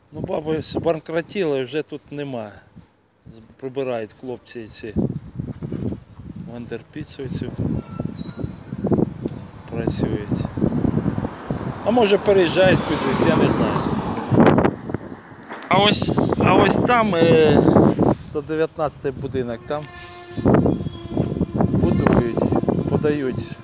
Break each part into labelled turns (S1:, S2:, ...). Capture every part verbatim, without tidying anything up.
S1: Ну, баби банкротіли, вже тут нема. Прибирають хлопці ці вандерпіцу цю. Працюють. А може переїжджають кудись, я не знаю. А ось, а ось там сто дев'ятнадцятий будинок, там будують, подають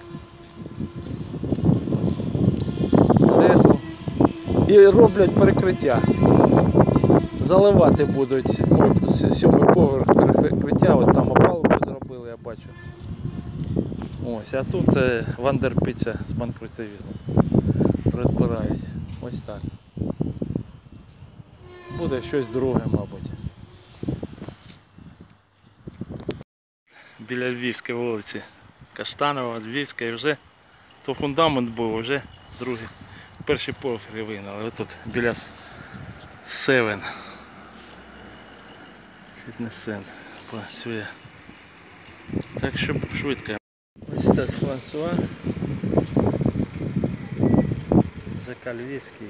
S1: цеглу і роблять перекриття. Заливати будуть сьомий поверх перекриття, от там опалубку зробили, я бачу. Ось, а тут вандерпіця збанкрутувала. Розбирають. Ось так. Буде щось друге, мабуть. Біля Львівської вулиці. Каштанова, Львівська, і вже то фундамент був, вже другий. Перший поверх вигнали. Ось тут біля Севен. Фітнес-центр працює. Так що швидко. Ось це з Франсуа. ЖК Львівський.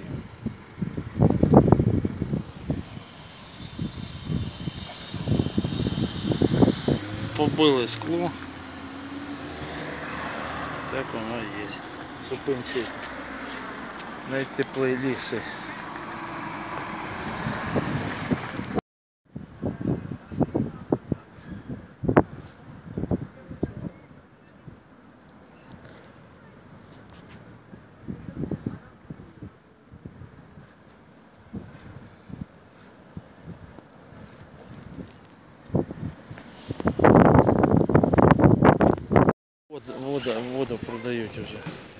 S1: Побили скло. Так воно і є. Зупинці найтепліший. Воду, воду продають вже.